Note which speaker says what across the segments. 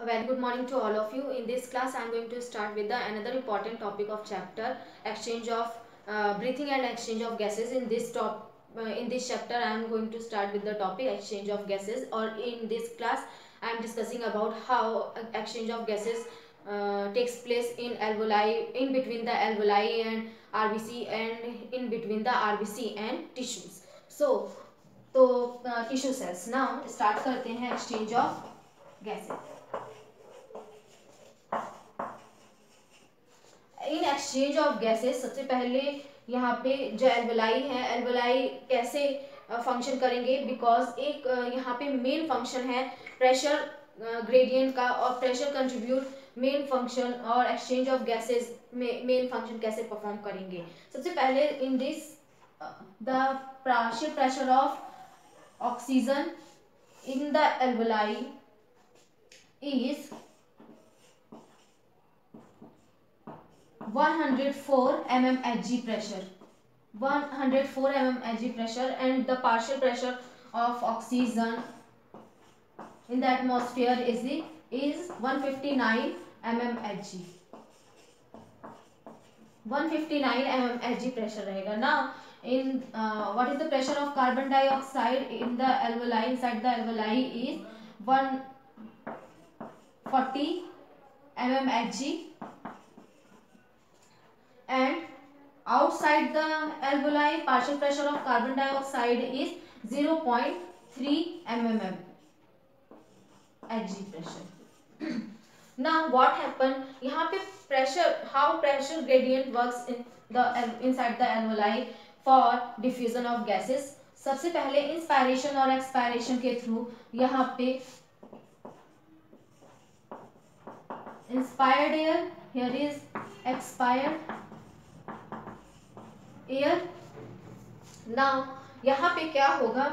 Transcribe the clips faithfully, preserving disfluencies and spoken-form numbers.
Speaker 1: A very good morning to all of you. In this class, I am going to start with the another important topic of chapter exchange of uh, breathing and exchange of gases. In this top uh, in this chapter, I am going to start with the topic exchange of gases. Or in this class, I am discussing about how exchange of gases uh, takes place in alveoli, in between the alveoli and R B C, and in between the R B C and tissues. So, तो tissue cells now start करते हैं exchange of gases. In exchange of gases सबसे पहले यहाँ पे जो alveoli है, alveoli कैसे फंक्शन करेंगे, बिकॉज एक यहाँ पे मेन फंक्शन है प्रेशर ग्रेडियंट का, और प्रेशर कंट्रीब्यूट मेन फंक्शन, और एक्सचेंज ऑफ गैसेस में मेन फंक्शन कैसे परफॉर्म करेंगे. सबसे पहले in this the partial pressure of oxygen in the alveoli is one hundred four millimeter Hg pressure, one hundred four millimeter Hg pressure, and the partial pressure of oxygen in the atmosphere is the, is one hundred fifty-nine millimeter Hg. one hundred fifty-nine millimeter Hg pressure रहेगा. Now in uh, what is the pressure of carbon dioxide in the alveoli, inside the alveoli is one hundred forty millimeter Hg, and outside the alveoli partial pressure of carbon dioxide is zero point three millimeter Hg pressure. Now what happened, यहाँ पे pressure, how pressure gradient works in the inside the alveoli for diffusion of gases. सबसे पहले inspiration और expiration के through यहाँ पे inspired air, here is expired air. now यहाँ पे क्या होगा,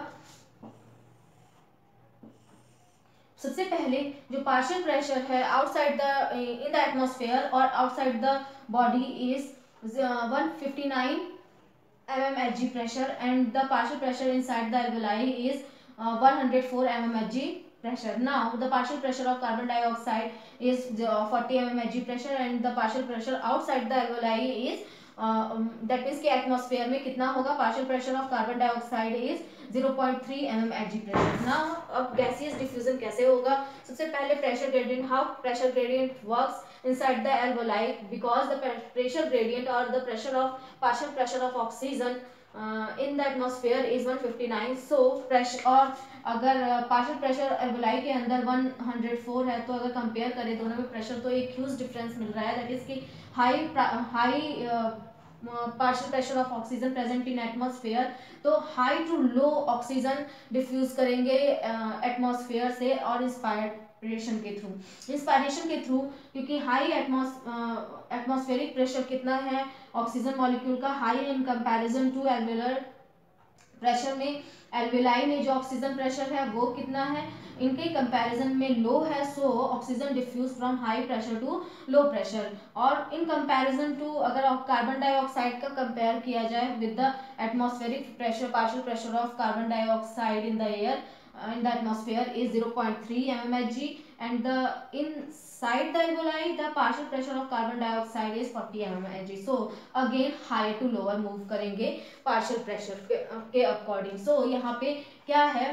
Speaker 1: सबसे पहले जो पार्शियल प्रेशर है outside the in the atmosphere और outside the body is one hundred fifty-nine millimeter Hg pressure, and the partial pressure inside the alveoli is uh, one hundred four millimeter Hg pressure. Now the partial pressure of carbon dioxide is uh, forty millimeter Hg pressure, and the partial pressure outside the alveoli is uh, um, that means कि atmosphere में कितना होगा, partial pressure of carbon dioxide is zero point three millimeter Hg pressure. Now अब gaseous diffusion कैसे होगा, सबसे पहले pressure gradient, how pressure gradient works inside the alveoli, because the pressure gradient or the pressure of partial pressure of oxygen uh, in the atmosphere is one hundred fifty-nine. so pressure, और अगर partial pressure alveoli के अंदर one hundred four है, तो अगर compare करें दोनों में प्रेशर, तो एक ह्यूज डिफरेंस मिल रहा है. दैट इज कि high high partial pressure of oxygen present in atmosphere, तो high to low oxygen diffuse करेंगे एटमॉस्फेयर uh, से, और इंस्पायरेशन के थ्रू इंस्पायरेशन के थ्रू क्योंकि हाई एटमॉस्फेरिक प्रेशर कितना है ऑक्सीजन मॉलिक्यूल का, high in comparison to alveolar pressure में एल्वेलाई में जो ऑक्सीजन प्रेशर है वो कितना है, इनके कंपैरिजन में लो है. So oxygen diffuse from high pressure to low pressure, और इन कंपैरिजन टू अगर कार्बन डाइऑक्साइड का कंपेयर किया जाए with the atmospheric pressure, partial pressure of carbon dioxide in the air in the atmosphere is zero point three millimeter Hg, and the inside the alveoli the partial pressure of carbon dioxide is forty millimeter Hg. so again higher to lower move करेंगे partial pressure के, के according. so यहाँ पे क्या है,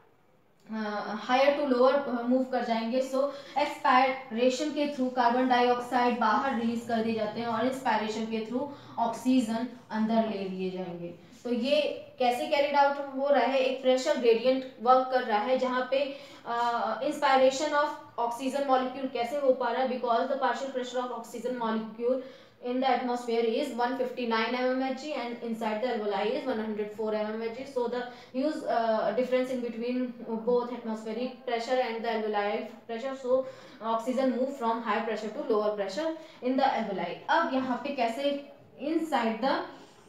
Speaker 1: higher to lower move कर जाएंगे. So expiration के थ्रू कार्बन डाइऑक्साइड बाहर रिलीज कर दिए जाते हैं, और इंस्पायरेशन के थ्रू ऑक्सीजन अंदर ले लिए जाएंगे. तो ये कैसे कैरिड आउट हो रहा है, एक प्रेशर ग्रेडियंट वर्क कर रहा है जहाँ पे इंस्पायरेशन ऑफ ऑक्सीजन मॉलिक्यूल कैसे हो पा रहा है, because the partial pressure of oxygen molecule in the atmosphere is one hundred fifty-nine millimeter Hg, and inside the alveoli is one hundred four millimeter Hg. so the huge uh, difference in between both atmospheric pressure and the alveoli pressure, so oxygen move from high pressure to lower pressure in the alveoli. अब यहाँ पे कैसे inside the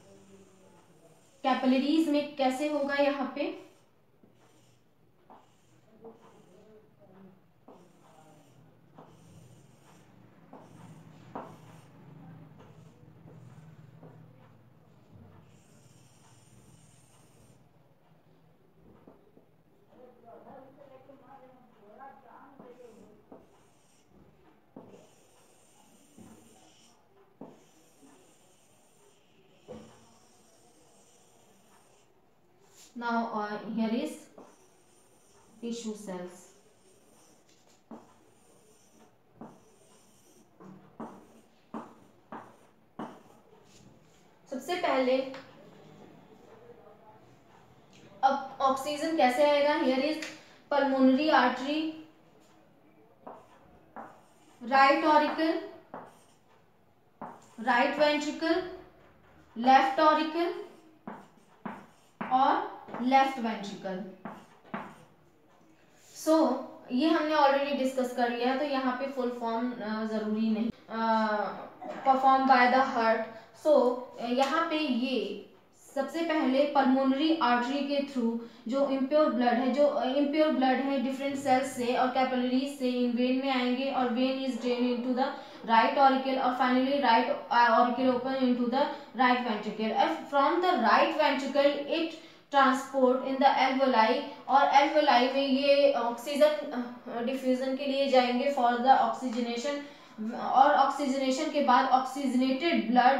Speaker 1: capillaries में कैसे होगा, यहाँ पे Now uh, here is tissue cells. सबसे पहले अब ऑक्सीजन कैसे आएगा? Here is pulmonary artery, right auricle, right ventricle, left auricle और लेफ्ट वेंट्रिकल. सो ये हमने ऑलरेडी डिस्कस कर लिया है, तो यहाँ पे फुल फॉर्म जरूरी नहीं. Perform by the heart. So यहाँ पे ये सबसे पहले पल्मोनरी आर्टरी के थ्रू जो इम्प्योर ब्लड है, जो इम्प्योर ब्लड है डिफरेंट सेल्स से और कैपिलरीज से इन वेन में आएंगे और vein is drain into the right auricle और finally right auricle open into the right ventricle. And from the right ventricle it transport in the alveoli और alveoli में ये ऑक्सीजन डिफ्यूजन के लिए जाएंगे फॉर द ऑक्सीजनेशन. और oxygenation के बाद oxygenated blood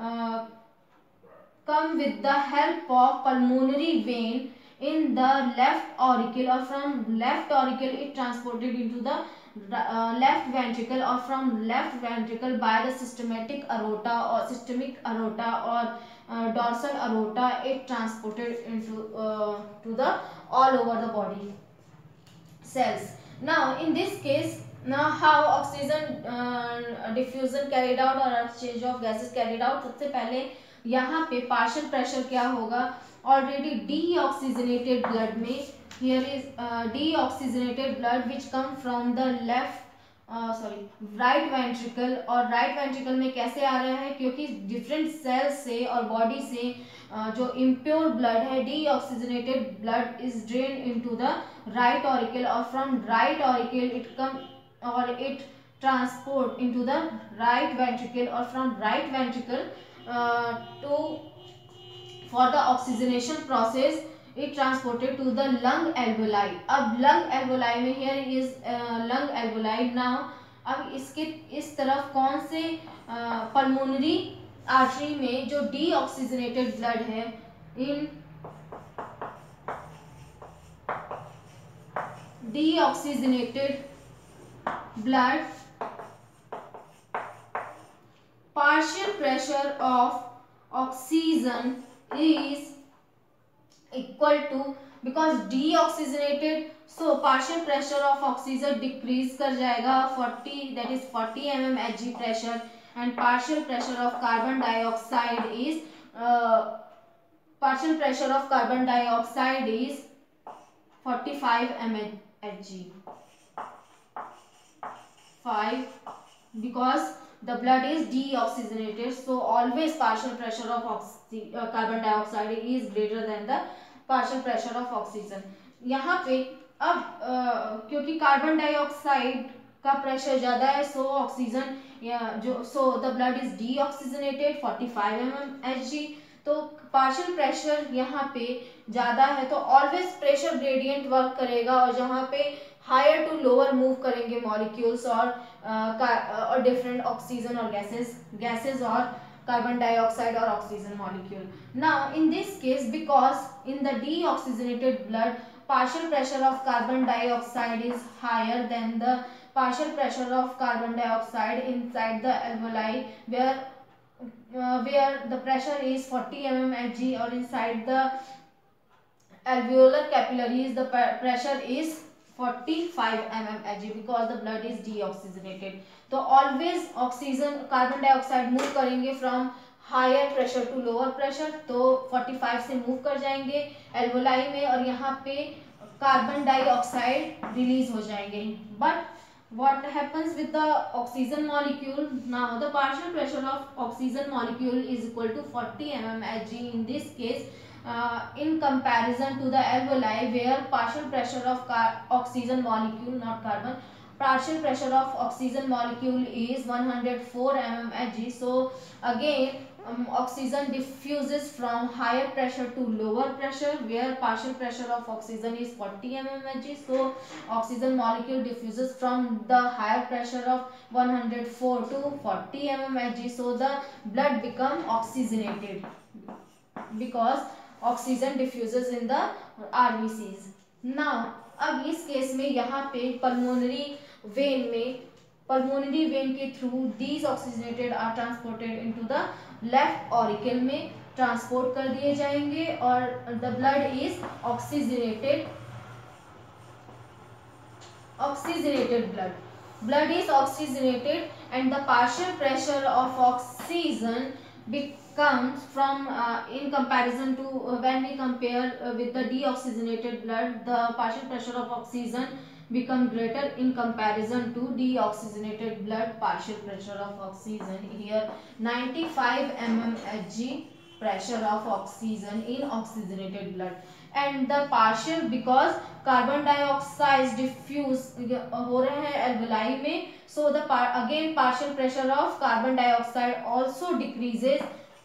Speaker 1: come with the help of pulmonary vein in the left auricle or from left auricle it transported into the uh, left ventricle or from left ventricle by the systematic aorta or systemic aorta or uh, dorsal aorta it transported into uh, to the all over the body cells. Now in this case, now how oxygen uh, diffusion carried out or exchange of gases carried out. सबसे पहले यहाँ पे partial pressure क्या होगा? Already deoxygenated blood में here is deoxygenated blood which come from the left sorry right ventricle. और right ventricle में कैसे आ रहा है? क्योंकि डिफरेंट सेल्स से और बॉडी से uh, जो इम्प्योर ब्लड है deoxygenated blood is drain into the right auricle और from right auricle it come और it transport into the right ventricle और from right ventricle Uh, to for the oxygenation process it transported to the lung alveoli. अब lung alveoli में here is uh, lung alveoli. now अब इसके इस तरफ कौन से पल्मोनरी uh, आर्टरी में जो डीऑक्सीजनेटेड ब्लड है in deoxygenated blood partial pressure of oxygen is equal to because deoxygenated so partial pressure of oxygen decrease कर जाएगा forty that is forty millimeter Hg pressure and partial pressure of carbon dioxide is uh, partial pressure of carbon dioxide is forty-five millimeter Hg five because the blood is deoxygenated so always partial pressure of oxy, uh, carbon dioxide is greater than the partial pressure of oxygen. यहाँ पे अब uh, क्योंकि carbon dioxide का pressure ज़्यादा है so oxygen जो so the blood is deoxygenated forty-five millimeter Hg. तो partial pressure यहाँ पे ज़्यादा है तो ऑलवेज प्रेशर ग्रेडियंट वर्क करेगा और जहाँ पे हायर टू लोअर मूव करेंगे मॉलिक्यूल्स और और डिफरेंट ऑक्सीजन और गैसेस गैसेस और कार्बन डाइऑक्साइड और oxygen molecule. Now in this case because in the deoxygenated blood partial pressure of carbon dioxide is higher than the partial pressure of carbon dioxide inside the alveoli where uh, where the pressure is forty millimeter Hg or inside the alveolar capillaries the pressure is forty-five millimeter Hg because the blood is deoxygenated. तो always oxygen carbon dioxide move करेंगे from higher pressure to lower pressure तो forty-five से move कर जाएंगे alveoli में और यहाँ पे कार्बन डाइऑक्साइड रिलीज हो जाएंगे. But what happens with the oxygen molecule? Now the partial pressure of oxygen molecule is equal to forty millimeter Hg in this case. Uh, in comparison to the alveoli where partial pressure of oxygen molecule not carbon partial pressure of oxygen molecule is one hundred four millimeter Hg. So again um, oxygen diffuses from higher pressure to lower pressure where partial pressure of oxygen is forty millimeter Hg. So oxygen molecule diffuses from the higher pressure of one hundred four to forty millimeter Hg. So the blood become oxygenated because oxygen diffuses in the RBCs. Now अब इस केस में यहाँ पे pulmonary vein में pulmonary vein के through these oxygenated are transported into the left auricle में transport कर दिए जाएंगे और the blood is oxygenated oxygenated blood blood is oxygenated and the partial pressure of oxygen becomes from uh, in comparison to uh, when we compare uh, with the deoxygenated blood, the partial pressure of oxygen become greater in comparison to deoxygenated blood partial pressure of oxygen. Here ninety-five millimeters Hg pressure of oxygen in oxygenated blood and the partial because carbon dioxide diffuse हो रहे हैं alveoli में, so the again partial pressure of carbon dioxide also decreases,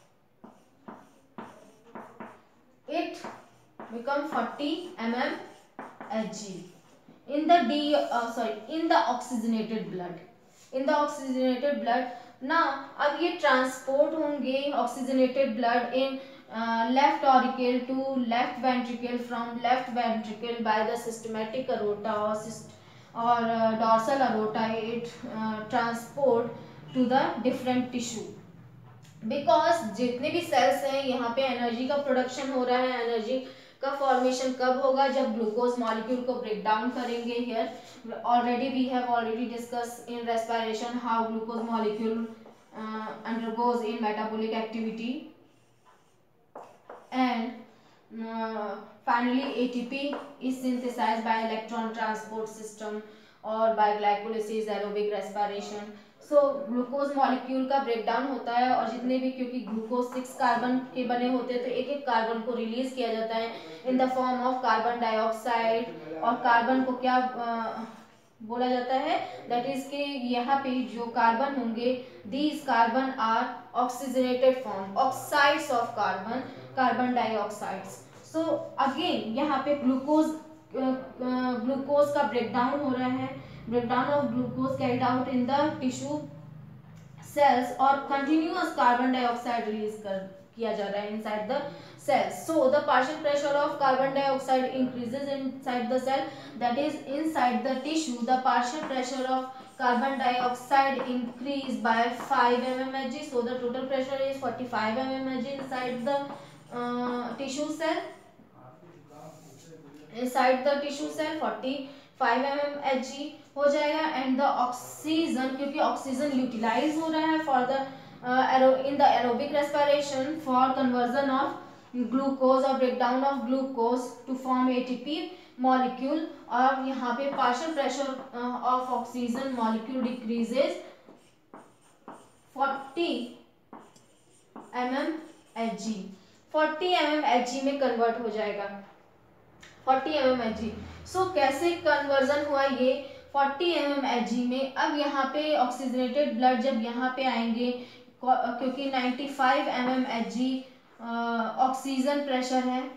Speaker 1: it become forty millimeters Hg in the d uh, sorry in the oxygenated blood in the oxygenated blood ना अब ये transport होंगे oxygenated blood in left auricle to left ventricle, from left ventricle by the systematic aorta और dorsal aorta, it transport to the different tissue. Because जितने भी sales हैं यहाँ पे एनर्जी का प्रोडक्शन हो रहा है, एनर्जी का फॉर्मेशन कब होगा, जब ग्लूकोज मॉलिक्यूल को ब्रेक डाउन करेंगे। Here already we have already discuss in respiration how glucose molecule undergoes in metabolic activity and uh, finally A T P is synthesized by electron transport system or by glycolysis, aerobic respiration. सो glucose molecule का break down होता है और जितने भी, क्योंकि glucose six carbon के बने होते हैं तो एक एक कार्बन को रिलीज किया जाता है in the form of carbon dioxide, और कार्बन को क्या आ, बोला जाता है, दैट इज के यहाँ पे जो कार्बन होंगे these carbon are oxygenated form, oxides of carbon, carbon dioxides. So again यहाँ पे ग्लूकोज ग्लूकोज का ब्रेकडाउन हो रहा है, breakdown of glucose carried out in the tissue cells और continuous carbon dioxide release कर किया जा रहा है inside the cells. So the partial pressure of carbon dioxide increases inside the cell, that is inside the tissue the partial pressure of carbon dioxide increase by five millimeters Hg. So the total pressure is forty-five millimeters Hg inside the uh, tissue cell. Inside the tissue cell forty-five millimeters Hg हो जाएगा and the oxygen, क्योंकि oxygen utilise हो रहा है for the in the aerobic respiration for conversion of glucose और breakdown of glucose to form ATP molecule, और यहाँ पे partial pressure of oxygen molecule decreases forty millimeters Hg, forty millimeters Hg में convert हो जाएगा forty millimeters Hg. सो कैसे conversion हुआ ये forty millimeters Hg में? अब यहाँ पे ऑक्सीजनेटेड ब्लड जब यहाँ पे आएंगे, क्योंकि ninety-five millimeters Hg oxygen pressure है,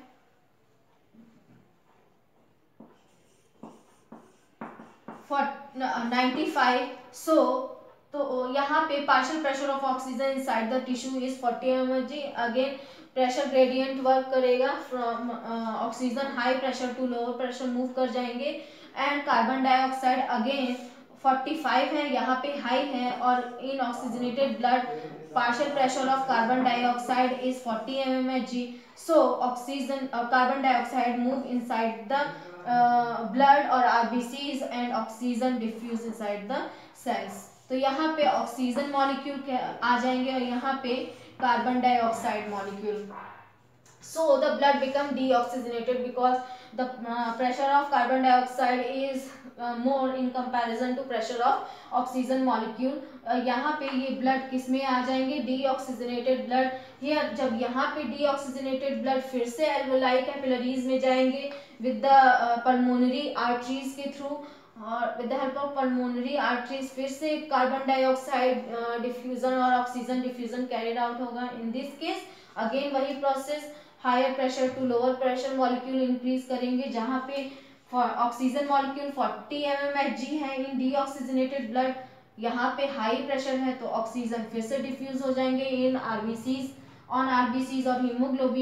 Speaker 1: ninety-five, सो तो यहाँ पे partial pressure of oxygen inside the tissue is forty millimeters Hg. Again pressure gradient work करेगा, from oxygen high pressure to lower pressure move कर जाएंगे, and carbon dioxide again forty-five है, यहाँ पे हाई है, और in oxygenated blood partial pressure of carbon dioxide is forty millimeters Hg. So oxygen carbon dioxide move inside the blood और RBCs and oxygen diffuse inside the cells. तो यहाँ पे oxygen molecule आ जाएंगे और यहाँ पे carbon dioxide molecule. So the blood become deoxygenated because the uh, pressure of carbon dioxide is uh, more in comparison to pressure of oxygen molecule. uh, यहाँ पे ये blood किस में आ जाएंगे, deoxygenated blood. here जब यहाँ पे deoxygenated blood फिर से alveoli capillaries में जाएंगे with the uh, pulmonary arteries के through, और with the help of pulmonary arteries फिर से कार्बन डाइऑक्साइड डिफ्यूजन और ऑक्सीजन डिफ्यूजन कैरिड आउट होगा. इन दिस केस अगेन वही process, higher pressure to lower pressure molecule increase करेंगे, जहाँ पे oxygen molecule forty millimeters Hg है इन डीऑक्सीजनेटेड ब्लड, यहाँ पे हाई प्रेशर है तो ऑक्सीजन फिर से डिफ्यूज हो जाएंगे इन आरबीसीज, ऑन आरबीसीज और haemoglobin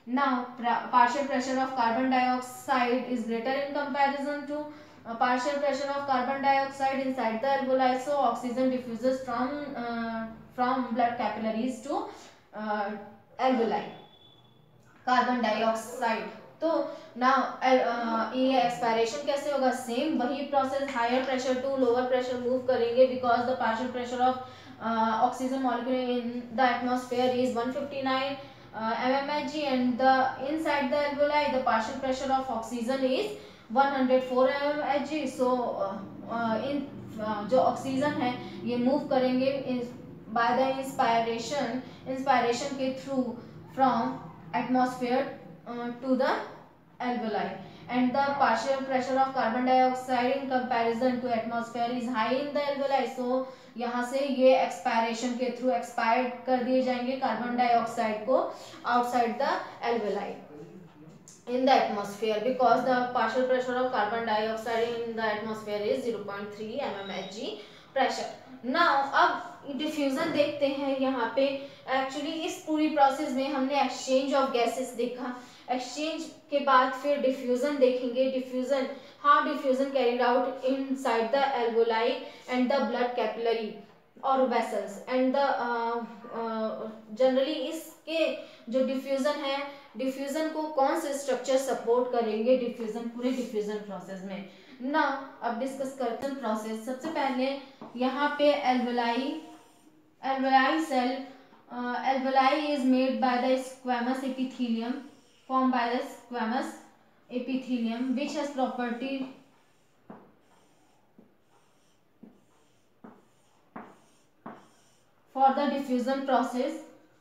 Speaker 1: Now partial pressure of carbon dioxide is greater in comparison to uh, partial pressure of carbon dioxide inside the alveoli, so oxygen diffuses from uh, from blood capillaries to uh, alveoli. Carbon dioxide, तो ना ये expiration कैसे होगा, same वही process, higher pressure to lower pressure move करेंगे because the partial pressure of oxygen molecule in the atmosphere is one fifty nine mmHg and the inside the alveoli the partial pressure of oxygen is one hundred four mmHg. so uh, uh, in uh, जो oxygen है ये move करेंगे by the inspiration inspiration के through from atmosphere uh, to the alveoli, and the partial pressure of carbon dioxide in comparison to atmosphere is high in the alveoli, so यहाँ से ये expiration के through expired कर दिए जाएंगे carbon dioxide को outside the alveoli in the atmosphere because the partial pressure of carbon dioxide in the atmosphere is zero point three mmHg pressure. Now अब diffusion देखते हैं यहाँ पे. एक्चुअली इस पूरी प्रोसेस में हमने एक्सचेंज ऑफ गैसेस देखा, एक्सचेंज के बाद फिर डिफ्यूजन देखेंगे. Diffusion, how diffusion carried out inside the alveoli and the blood capillary और वेसल्स एंड द जनरली इसके जो डिफ्यूजन है, डिफ्यूजन को कौन से स्ट्रक्चर सपोर्ट करेंगे डिफ्यूजन पूरे डिफ्यूजन प्रोसेस में. ना अब डिस्कस करते हैं प्रोसेस. सबसे पहले यहाँ पे alveoli alveoli cell alveoli is made by the squamous epithelium formed by the squamous epithelium which has property for the diffusion process.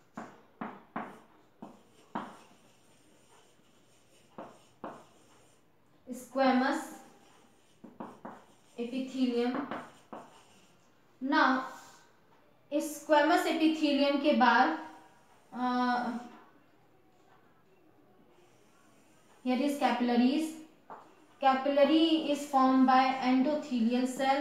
Speaker 1: Squamous epithelium. Now इस स्क्वैमस एपिथेलियम के बाद uh, here is capillaries. Capillary is formed by endothelial cell.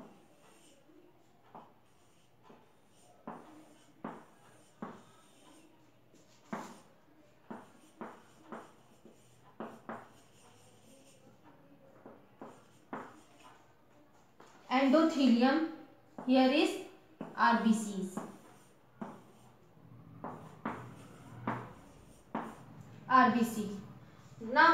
Speaker 1: Endothelium, here is R B Cs. R B C. Now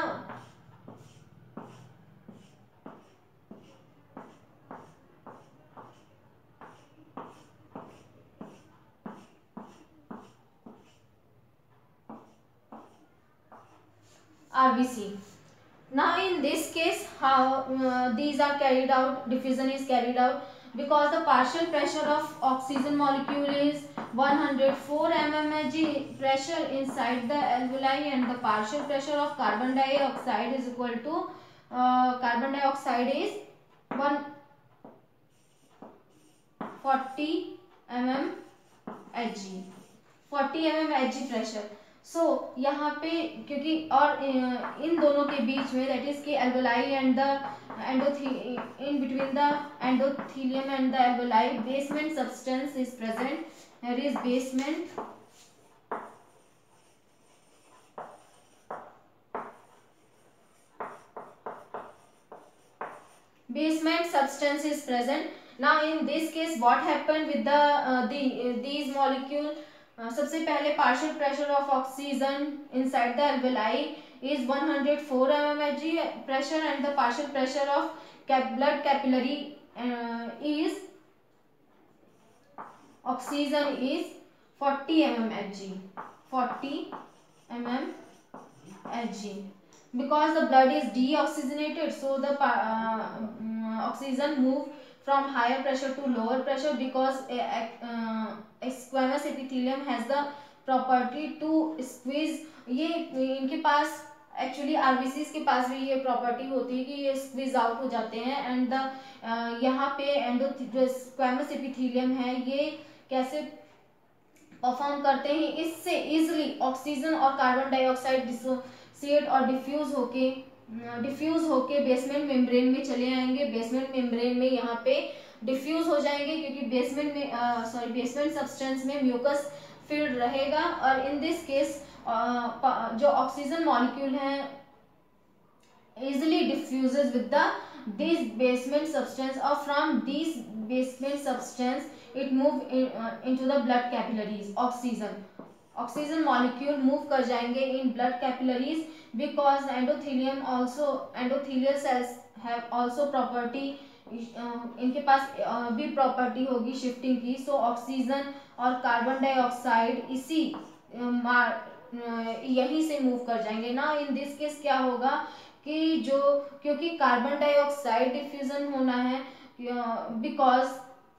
Speaker 1: R B C. Now in this case how uh, these are carried out, diffusion is carried out because the partial pressure of oxygen molecule is one hundred four mmHg pressure inside the alveoli and the partial pressure of carbon dioxide is equal to uh, carbon dioxide is one forty mmHg forty mmHg pressure. So so, यहाँ पे क्योंकि और इन दोनों के बीच में that is के alveoli and the in between the endothelium and the alveoli basement substance is present. There is basement basement substance is present. Now in this case what happened with the uh, the uh, these molecule. Uh, सबसे पहले partial pressure of oxygen inside the alveoli is one hundred four mmHg pressure and the partial pressure of cap blood capillary uh, is oxygen is forty mmHg forty mmHg because the blood is deoxygenated, so the uh, um, oxygen move from higher pressure to lower pressure because a, a, uh, a squamous epithelium has the property to squeeze. ये इनके पास actually RBCs के पास भी ये property होती है कि ये squeeze out हो जाते हैं एंड द uh, यहाँ पे एंडो जो स्क्वैमस एपिथेलियम है ये कैसे परफॉर्म करते हैं, इससे इजिली ऑक्सीजन और कार्बन डाइऑक्साइड डिसोसिएट और डिफ्यूज होके डिफ्यूज होके बेसमेंट मेम्ब्रेन में चले आएंगे. बेसमेंट मेम्ब्रेन में यहाँ पे डिफ्यूज हो जाएंगे क्योंकि बेसमेंट में सॉरी बेसमेंट सब्सटेंस में म्यूकस फील्ड रहेगा और इन दिस केस जो ऑक्सीजन मॉलिक्यूल है easily diffuses with the this basement substance, or from these basement substance it move in, uh, into the blood capillaries. Oxygen oxygen molecule move कर जाएंगे in blood capillaries because endothelium also endothelial cells have also property, uh, इनके पास uh, भी property होगी shifting की. So so, oxygen और carbon dioxide इसी uh, यहीं से मूव कर जाएंगे ना. इन दिस केस क्या होगा कि जो क्योंकि कार्बन डाइऑक्साइड डिफ्यूजन होना है because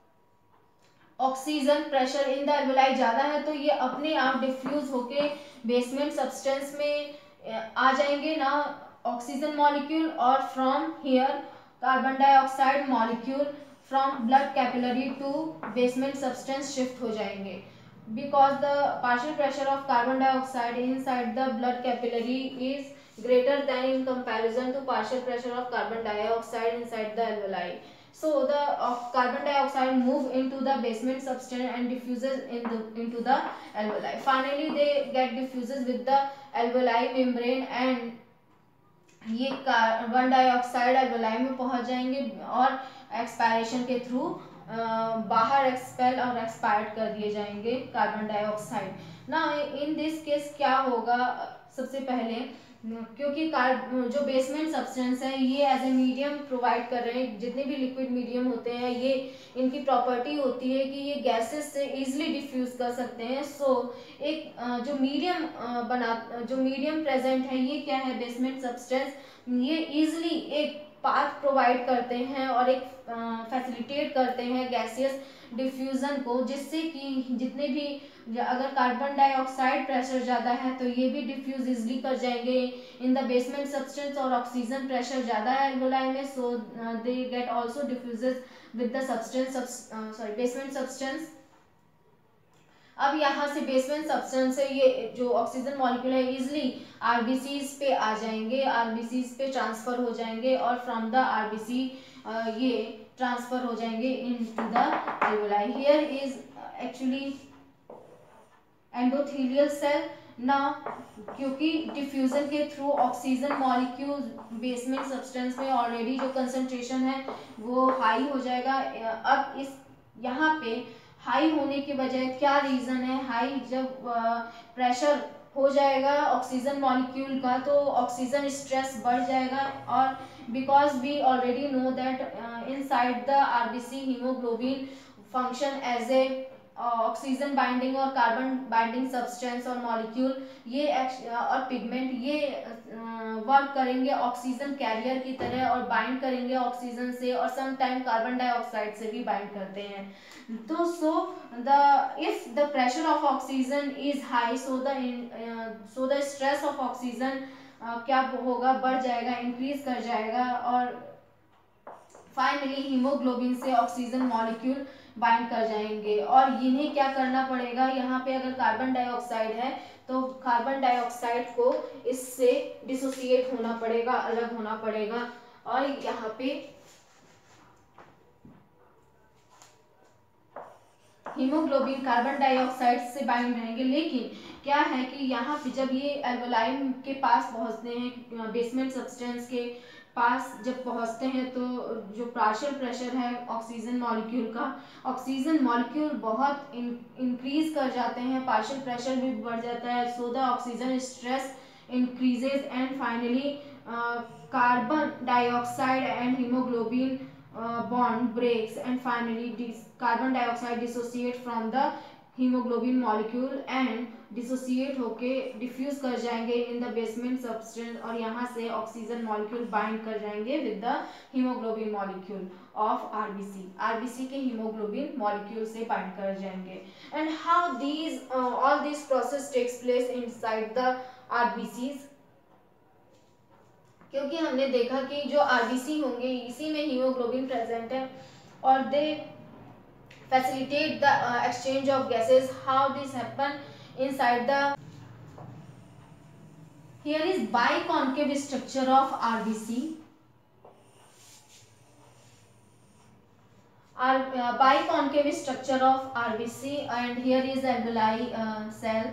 Speaker 1: oxygen pressure in the alveoli ज़्यादा है तो ये अपने आप डिफ्यूज होके बेसमेंट सब्सटेंस में आ जाएंगे ना ऑक्सीजन मॉलिक्यूल, और from here carbon dioxide molecule from blood capillary to basement substance shift हो जाएंगे because the partial pressure of carbon dioxide inside the blood capillary is greater than in comparison to partial pressure of carbon dioxide inside the alveoli. So the of carbon dioxide move into the basement substance and diffuses in the into the alveoli. Finally they get diffuses with the alveoli membrane and ये carbon dioxide alveoli में पहुंच जाएंगे और expiration के through बाहर expel और expired कर दिए जाएंगे कार्बन डाइऑक्साइड ना. इन दिस केस क्या होगा, सबसे पहले क्योंकि जो बेसमेंट सब्सटेंस है ये एज ए मीडियम प्रोवाइड कर रहे हैं, जितने भी लिक्विड मीडियम होते हैं ये इनकी प्रॉपर्टी होती है कि ये गैसेस से इजीली डिफ्यूज कर सकते हैं. सो so, एक जो मीडियम बना जो मीडियम प्रेजेंट है ये क्या है बेसमेंट सब्सटेंस, ये इजीली एक पाथ प्रोवाइड करते हैं और एक फैसिलिटेट करते हैं गैसियस डिफ्यूजन को, जिससे कि जितने भी अगर कार्बन डाइऑक्साइड प्रेशर ज़्यादा है तो ये भी डिफ्यूज इजली कर जाएंगे इन द बेसमेंट सब्सटेंस, और ऑक्सीजन प्रेशर ज़्यादा है एल्वेलाई में so they get also diffuses with the substance sorry basement substance. अब यहाँ से बेसमेंट सब्सटेंस से ये जो ऑक्सीजन मॉलिक्यूल है इजिली आरबीसीज पे आ जाएंगे, आरबीसीज पे ट्रांसफर हो जाएंगे और फ्रॉम द आरबीसी ये ट्रांसफर हो जाएंगे into the alveoli. Here is actually endothelial cell ना, क्योंकि डिफ्यूजन के through oxygen molecule basement substance में ऑलरेडी जो कंसंट्रेशन है वो हाई हो जाएगा. अब इस यहाँ पे हाई होने की वजह क्या रीज़न है, हाई जब प्रेशर हो जाएगा ऑक्सीजन मॉलिक्यूल का तो ऑक्सीजन स्ट्रेस बढ़ जाएगा, और because we already know that inside the RBC haemoglobin function as a oxygen binding और कार्बन बाइंडिंग सब्सटेंस और मॉलिक्यूल ये और पिगमेंट ये वर्क करेंगे ऑक्सीजन कैरियर की तरह और बाइंड करेंगे ऑक्सीजन से, और सम टाइम कार्बन डाइऑक्साइड से भी बाइंड करते हैं. तो so the if the pressure of oxygen is high so the so the stress of oxygen क्या होगा, बढ़ जाएगा, इंक्रीज कर जाएगा, और फाइनली हीमोग्लोबिन से ऑक्सीजन मॉलिक्यूल बाइंड कर जाएंगे. और इन्हें क्या करना पड़ेगा, यहाँ पे अगर कार्बन डाइऑक्साइड है तो कार्बन डाइऑक्साइड को इससे डिसोसिएट होना पड़ेगा, अलग होना पड़ेगा, और यहाँ पे हीमोग्लोबिन कार्बन डाइऑक्साइड से बाइंड रहेंगे. लेकिन क्या है कि यहाँ पे जब ये एल्वेलाई के पास पहुँचते हैं बेसमेंट सब्सटेंस के पास जब पहुँचते हैं तो जो पार्शियल प्रेशर है ऑक्सीजन मॉलिक्यूल का, ऑक्सीजन मॉलिक्यूल बहुत इंक्रीज कर जाते हैं, पार्शियल प्रेशर भी बढ़ जाता है, so the oxygen stress increases and finally carbon dioxide and haemoglobin bond breaks and finally carbon dioxide dissociate from the hemoglobin molecule and dissociate होके डिफ्यूज कर जाएंगे इन द बेसमेंट सब्सटेंस, और यहाँ से ऑक्सीजन मॉलिक्यूल बाइंड कर जाएंगे with the haemoglobin molecule of RBC, RBC के haemoglobin molecule से बाइंड कर जाएंगे. And how these all this process takes place inside the RBCs, क्योंकि हमने देखा कि जो आरबीसी होंगे इसी में हीमोग्लोबिन प्रेजेंट है और they facilitate the exchange of gases. How this happen inside the here is biconcave structure of RBC. uh, biconcave structure of R B C, and here is alveoli uh, cell.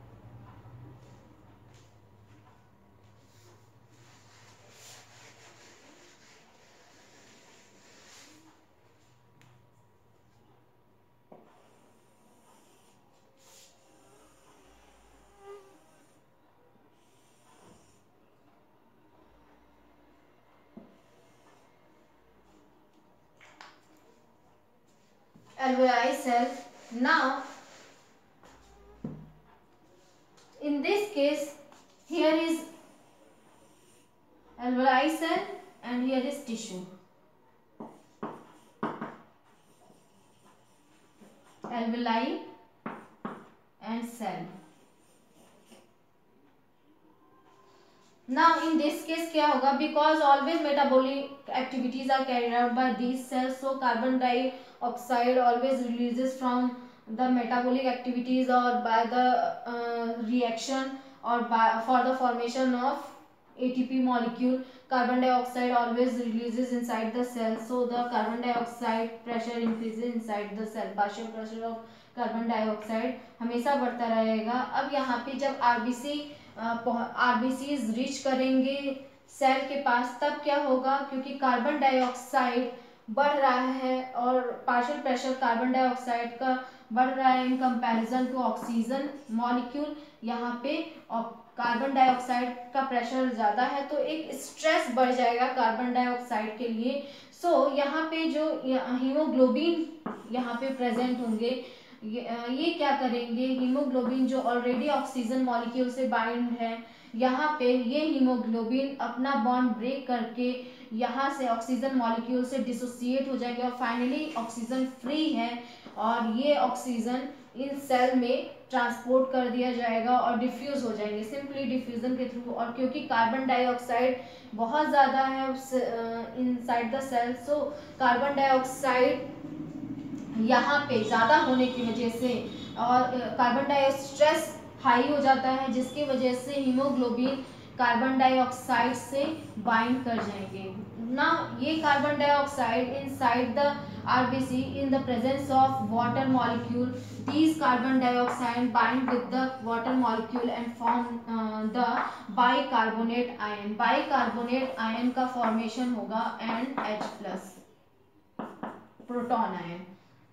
Speaker 1: Alveoli cell. Now in this case, here is alveoli cell and here is tissue. Alveoli and cell. Now in this case क्या होगा, because always metabolic activities are carried out by these cells, so carbon dioxide always releases from the metabolic activities or by the uh, reaction or by for the formation of A T P molecule. Carbon dioxide always releases inside the cell, so the carbon dioxide pressure increases inside the cell. Partial pressure of carbon dioxide हमेशा बढ़ता रहेगा. अब यहाँ पे जब RBC RBCs reach करेंगे cell के पास, तब क्या होगा, क्योंकि कार्बन डाइऑक्साइड बढ़ रहा है और पार्शियल प्रेशर कार्बन डाइऑक्साइड का बढ़ रहा है in comparison to oxygen molecule. यहाँ पे कार्बन डाइऑक्साइड का प्रेशर ज़्यादा है तो एक स्ट्रेस बढ़ जाएगा कार्बन डाइऑक्साइड के लिए. सो so, यहाँ पे जो हीमोग्लोबिन यहाँ पे प्रेजेंट होंगे, ये, ये क्या करेंगे, हीमोग्लोबिन जो ऑलरेडी ऑक्सीजन मॉलिक्यूल से बाइंड है, यहाँ पे ये हीमोग्लोबिन अपना बॉन्ड ब्रेक करके यहाँ से ऑक्सीजन मॉलिक्यूल से डिसोसिएट हो जाएंगे और फाइनली ऑक्सीजन फ्री है और ये ऑक्सीजन इन सेल में ट्रांसपोर्ट कर दिया जाएगा और डिफ्यूज हो जाएंगे सिंपली डिफ्यूजन के थ्रू. और क्योंकि कार्बन डाइऑक्साइड बहुत ज़्यादा है inside the cell, so carbon dioxide यहाँ पे ज़्यादा होने की वजह से और कार्बन डाइऑक्साइड स्ट्रेस हाई हो जाता है, जिसकी वजह से हीमोग्लोबिन कार्बन डाइऑक्साइड से बाइंड कर जाएंगे. ना ये carbon dioxide inside the RBC in the presence of water molecule, these carbon dioxide bind with the water molecule and form uh, the bicarbonate ion. bicarbonate ion का formation होगा and H plus proton ion.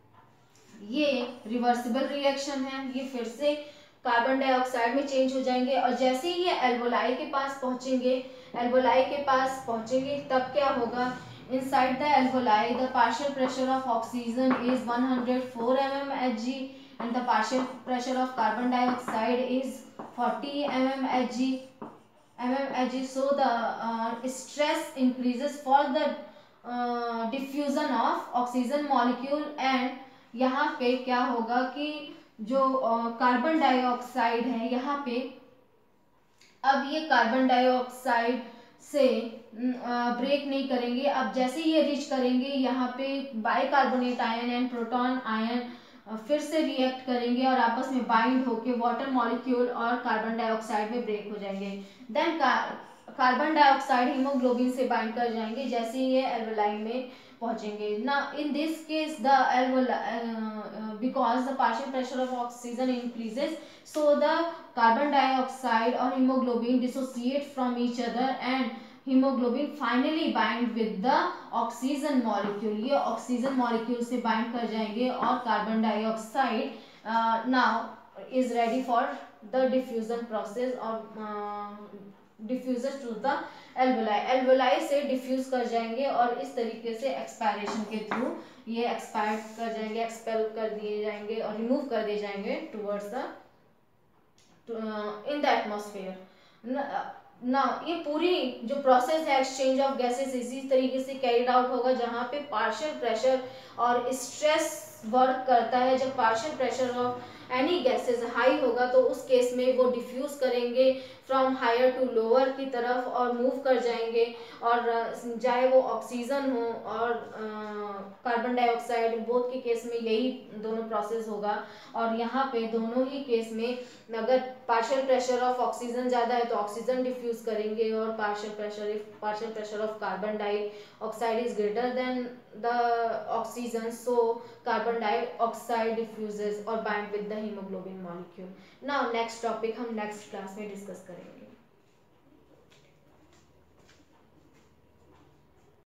Speaker 1: ये reversible reaction है, ये फिर से carbon dioxide में change हो जाएंगे और जैसे ही ये एल्वोलाई के पास पहुंचेंगे एल्वोलाई के पास पहुंचेंगे तब क्या होगा, inside the alveoli the partial pressure of oxygen is one hundred four millimeters Hg and the partial pressure of carbon dioxide is forty millimeters Hg. Hg. So the uh, stress increases for the uh, diffusion of oxygen molecule and यहाँ पे क्या होगा कि जो carbon dioxide है यहाँ पे, अब ये कार्बन डाइऑक्साइड से ब्रेक नहीं करेंगे. अब जैसे ये रीच करेंगे यहाँ पे bicarbonate ion and proton ion फिर से रिएक्ट करेंगे और आपस में बाइंड होके वाटर मॉलिक्यूल और कार्बन डाइऑक्साइड में ब्रेक हो जाएंगे. देन कार्बन डाइऑक्साइड हीमोग्लोबिन से बाइंड कर जाएंगे जैसे ये एल्वोलाई में पहुंचेंगे. ना in this case the alveoli because the partial pressure of oxygen increases, so the carbon dioxide और haemoglobin dissociate from each other and haemoglobin finally bind with the oxygen molecule. ये oxygen molecule से bind कर जाएंगे और carbon dioxide now is ready for the diffusion process और diffusion to the alveoli. Alveoli से diffuse कर जाएंगे और इस तरीके से एक्सपायरेशन के थ्रू ये एक्सपायर कर जाएंगे, एक्सपेल कर दिए जाएंगे और रिमूव कर दिए जाएंगे towards the in the atmosphere. ना ये पूरी जो प्रोसेस है एक्सचेंज ऑफ गैसेस इसी तरीके से कैरिड आउट होगा जहाँ पे पार्शियल प्रेशर और स्ट्रेस वर्क करता है. जब partial pressure of any gases high होगा तो उस केस में वो डिफ्यूज करेंगे फ्रॉम हायर टू लोअर की तरफ और मूव कर जाएंगे, और चाहे वो ऑक्सीजन हो और कार्बन डाइऑक्साइड, बोथ के केस में यही दोनों प्रोसेस होगा। और यहाँ पे दोनों ही केस में अगर पार्शियल प्रेशर ऑफ ऑक्सीजन ज़्यादा है तो ऑक्सीजन डिफ्यूज करेंगे, और partial pressure if partial pressure of carbon dioxide is greater than the oxygen, so carbon dioxide diffuses और bind with the haemoglobin molecule. Now next topic हम next class में discuss करेंगे।